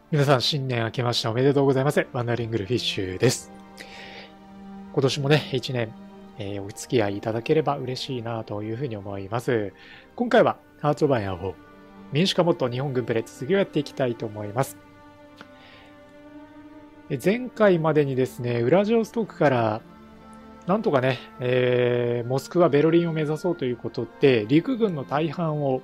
皆さん新年明けましておめでとうございます。ワンダリングルフィッシュです。今年もね、一年、お付き合いいただければ嬉しいなというふうに思います。今回はハーツオブアイアン4民主化モッド日本軍プレ続きをやっていきたいと思います。前回までにですね、ウラジオストクからなんとかね、モスクワ、ベルリンを目指そうということで、陸軍の大半を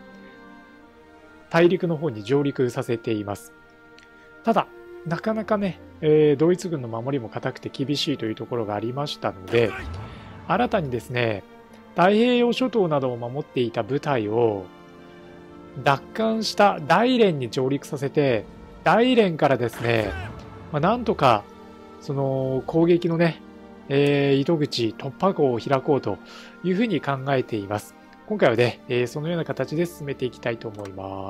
大陸の方に上陸させています。ただ、なかなかね、ドイツ軍の守りも固くて厳しいというところがありましたので、新たにですね、太平洋諸島などを守っていた部隊を奪還した大連に上陸させて、大連からですね、なんとかその攻撃のね、糸口、突破口を開こうというふうに考えています。今回はね、そのような形で進めていきたいと思います。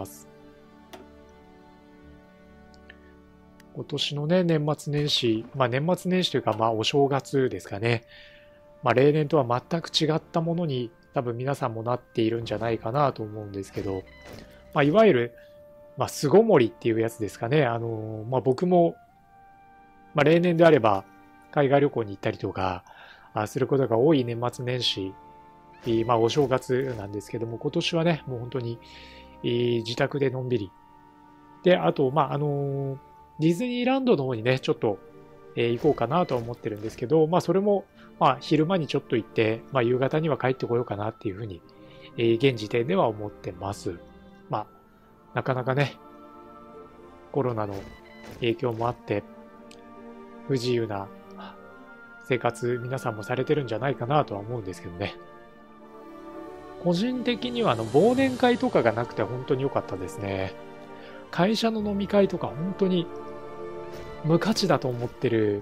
今年のね、年末年始、年末年始というか、お正月ですかね。例年とは全く違ったものに多分皆さんもなっているんじゃないかなと思うんですけど、いわゆる、巣ごもりっていうやつですかね。僕も、例年であれば海外旅行に行ったりとかすることが多い年末年始、お正月なんですけども、今年はね、もう本当に自宅でのんびり。で、あと、ディズニーランドの方にね、ちょっと、行こうかなとは思ってるんですけど、それも、昼間にちょっと行って、夕方には帰ってこようかなっていうふうに、現時点では思ってます。なかなかね、コロナの影響もあって、不自由な生活、皆さんもされてるんじゃないかなとは思うんですけどね。個人的には忘年会とかがなくて本当に良かったですね。会社の飲み会とか本当に無価値だと思ってる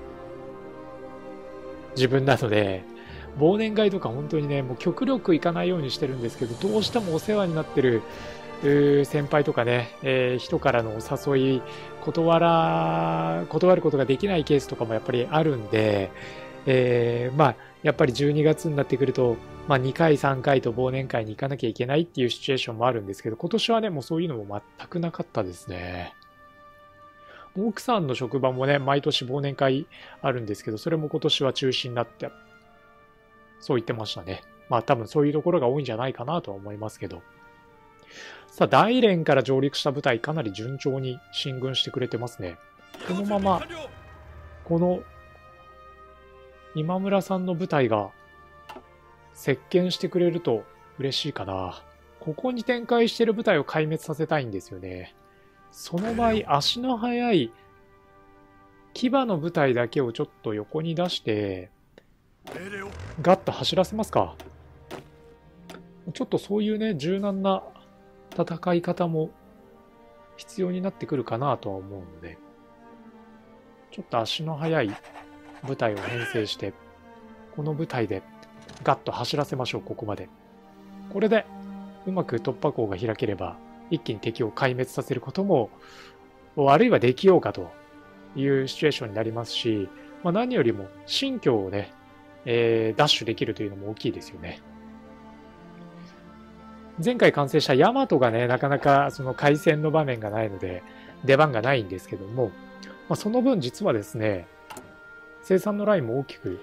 自分なので、忘年会とか本当にね、もう極力行かないようにしてるんですけど、どうしてもお世話になってる先輩とかね、人からのお誘い断ることができないケースとかもやっぱりあるんで、やっぱり12月になってくると、2回3回と忘年会に行かなきゃいけないっていうシチュエーションもあるんですけど、今年はね、もうそういうのも全くなかったですね。奥さんの職場もね、毎年忘年会あるんですけど、それも今年は中止になって、そう言ってましたね。多分そういうところが多いんじゃないかなとは思いますけど。さあ、大連から上陸した部隊、かなり順調に進軍してくれてますね。このまま、この今村さんの部隊が席巻してくれると嬉しいかな。ここに展開している部隊を壊滅させたいんですよね。その場合、足の速い騎馬の部隊だけをちょっと横に出して、ガッと走らせますか。ちょっとそういうね、柔軟な戦い方も必要になってくるかなとは思うので、ちょっと足の速い部隊を編成して、この部隊でガッと走らせましょう、ここまで。これでうまく突破口が開ければ、一気に敵を壊滅させることも、あるいはできようかというシチュエーションになりますし、何よりも新居をね、ダッシュできるというのも大きいですよね。前回完成したヤマトがね、なかなかその回戦の場面がないので、出番がないんですけども、その分実はですね、生産のラインも大きく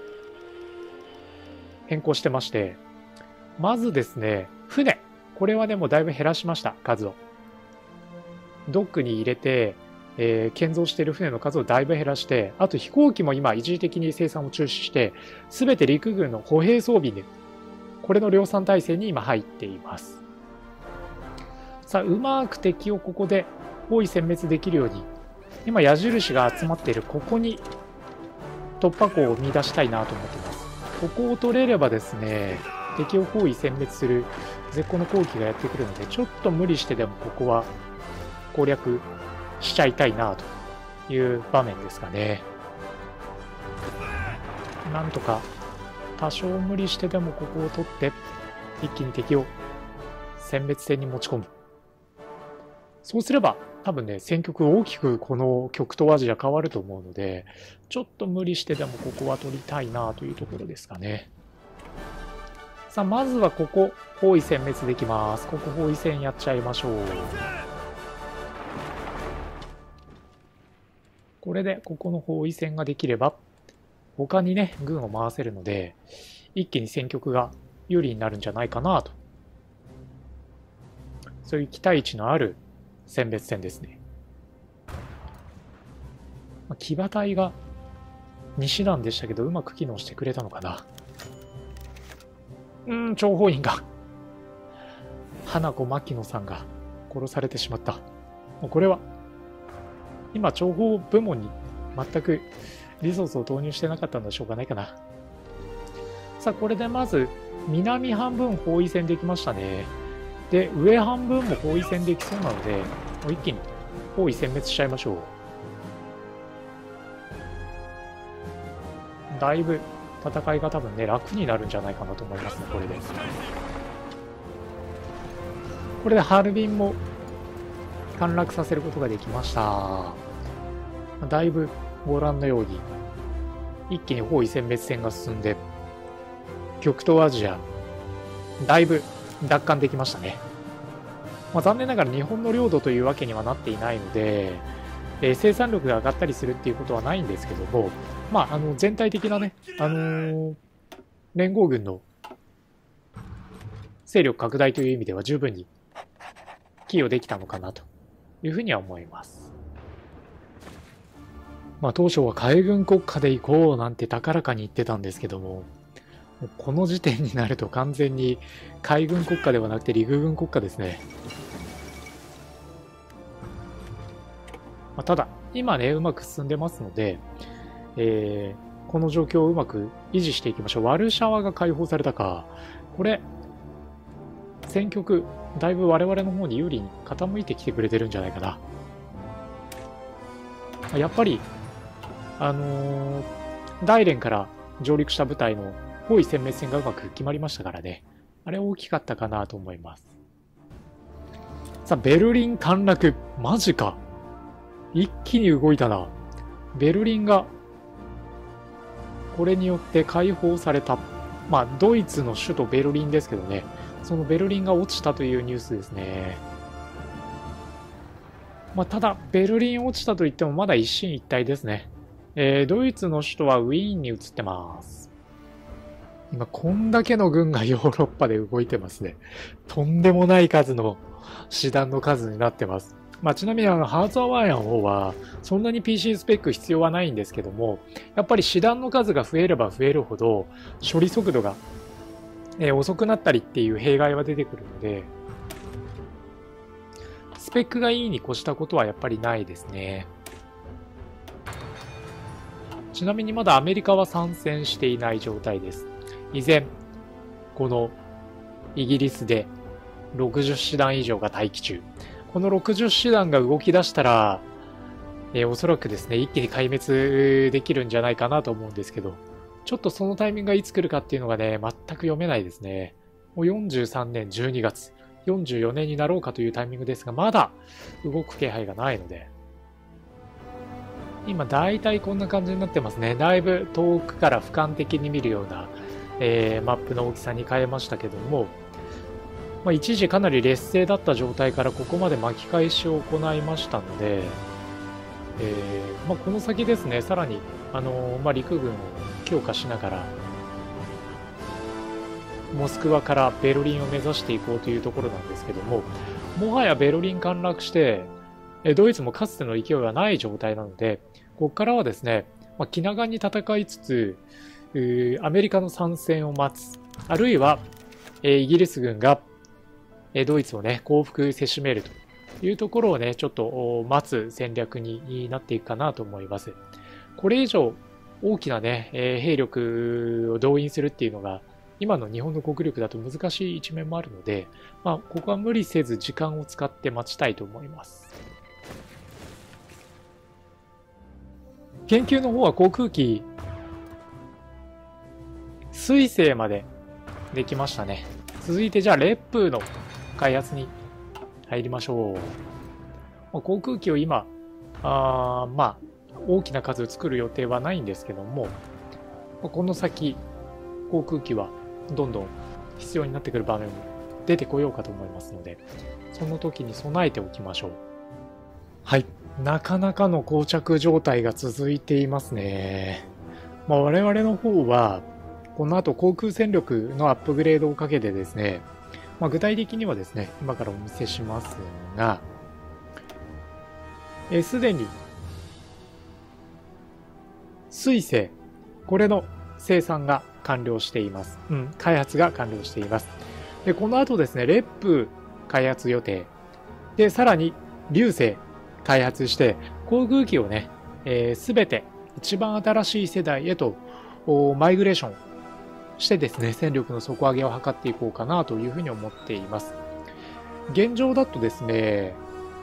変更してまして、まずですね、船。これはね、もうだいぶ減らしました、数を。ドックに入れて、建造している船の数をだいぶ減らして、あと飛行機も今一時的に生産を中止して、すべて陸軍の歩兵装備で、これの量産体制に今入っています。さあ、うまく敵をここで包囲殲滅できるように、今矢印が集まっているここに突破口を見出したいなと思っています。ここを取れればですね、敵を包囲殲滅する絶好の攻撃がやってくるので、ちょっと無理してでもここは攻略しちゃいたいなという場面ですかね。なんとか多少無理してでもここを取って一気に敵を殲滅戦に持ち込む。そうすれば多分ね、戦局大きくこの極東アジア変わると思うので、ちょっと無理してでもここは取りたいなというところですかね。さあ、まずはここ、包囲殲滅できます。ここ包囲戦やっちゃいましょう。 これでここの包囲戦ができれば、他にね、軍を回せるので、一気に戦局が有利になるんじゃないかなと。そういう期待値のある選別戦ですね。騎馬隊が2師団でしたけど、うまく機能してくれたのかな。諜報員が、花子牧野さんが殺されてしまった。もうこれは、今、諜報部門に全くリソースを投入してなかったのでしょうがないかな。さあ、これでまず、南半分包囲戦できましたね。で、上半分も包囲戦できそうなので、もう一気に包囲殲滅しちゃいましょう。だいぶ戦いが多分ね、楽になるんじゃないかなと思いますね、これで。これでハルビンも陥落させることができました。だいぶご覧のように、一気に包囲殲滅戦が進んで、極東アジア、だいぶ奪還できましたね。残念ながら日本の領土というわけにはなっていないので、生産力が上がったりするっていうことはないんですけども、全体的なね、連合軍の勢力拡大という意味では十分に寄与できたのかなというふうには思います。当初は海軍国家で行こうなんて高らかに言ってたんですけども、この時点になると完全に海軍国家ではなくて陸軍国家ですね。ただ、今ね、うまく進んでますので、この状況をうまく維持していきましょう。ワルシャワが解放されたか。これ、戦局、だいぶ我々の方に有利に傾いてきてくれてるんじゃないかな。やっぱり、大連から上陸した部隊の包囲殲滅戦がうまく決まりましたからね。あれ大きかったかなと思います。さあ、ベルリン陥落。マジか。一気に動いたな。ベルリンが、これによって解放された。ドイツの首都ベルリンですけどね。そのベルリンが落ちたというニュースですね。ただ、ベルリン落ちたといってもまだ一進一退ですね。ドイツの首都はウィーンに移ってます。今、こんだけの軍がヨーロッパで動いてますね。とんでもない数の師団の数になってます。ちなみにハーツ・アワイアの方は、そんなに PC スペック必要はないんですけども、やっぱり師団の数が増えれば増えるほど、処理速度が、遅くなったりっていう弊害は出てくるので、スペックがいいに越したことはやっぱりないですね。ちなみにまだアメリカは参戦していない状態です。依然、このイギリスで60師団以上が待機中。この60師団が動き出したら、おそらくですね、一気に壊滅できるんじゃないかなと思うんですけど、ちょっとそのタイミングがいつ来るかっていうのがね、全く読めないですね。もう43年12月、44年になろうかというタイミングですが、まだ動く気配がないので、今大体こんな感じになってますね。だいぶ遠くから俯瞰的に見るような、マップの大きさに変えましたけども、一時かなり劣勢だった状態からここまで巻き返しを行いましたので、この先ですね、さらに、陸軍を強化しながら、モスクワからベルリンを目指していこうというところなんですけども、もはやベルリン陥落して、ドイツもかつての勢いはない状態なので、ここからはですね、気長に戦いつつ、アメリカの参戦を待つ、あるいは、イギリス軍が、ドイツをね、降伏せしめるというところをね、ちょっと待つ戦略になっていくかなと思います。これ以上大きなね、兵力を動員するっていうのが、今の日本の国力だと難しい一面もあるので、ここは無理せず時間を使って待ちたいと思います。研究の方は航空機、水星までできましたね。続いてじゃあ、烈風の開発に入りましょう。航空機を今、大きな数作る予定はないんですけども、この先、航空機はどんどん必要になってくる場面も出てこようかと思いますので、その時に備えておきましょう。はい。 なかなかの膠着状態が続いていますね。我々の方は、この後航空戦力のアップグレードをかけてですね、具体的にはですね、今からお見せしますが、すでに水星、これの生産が完了しています。開発が完了しています。で、この後ですね、レップ開発予定。で、さらに流星開発して、航空機をね、すべて一番新しい世代へとマイグレーションしてですね、戦力の底上げを図っていこうかなというふうに思っています。現状だとですね、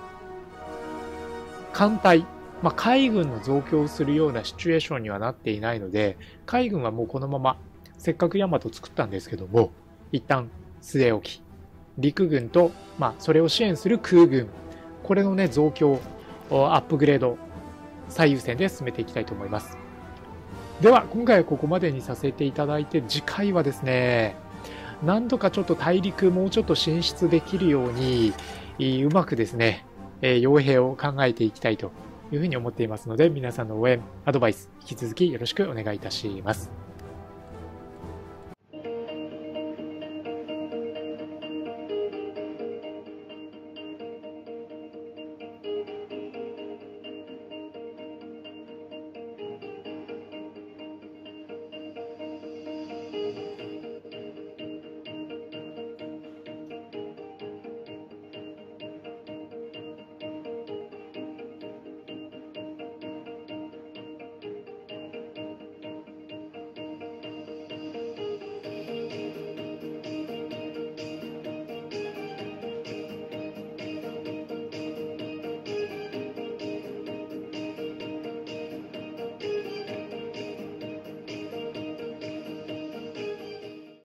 艦隊、海軍の増強をするようなシチュエーションにはなっていないので、海軍はもうこのまま、せっかくヤマト作ったんですけども、一旦据え置き、陸軍と、それを支援する空軍、これのね、増強、アップグレード、最優先で進めていきたいと思います。では、今回はここまでにさせていただいて、次回はですね、なんとかちょっと大陸もうちょっと進出できるように、うまくですね、傭兵を考えていきたいというふうに思っていますので、皆さんの応援、アドバイス、引き続きよろしくお願いいたします。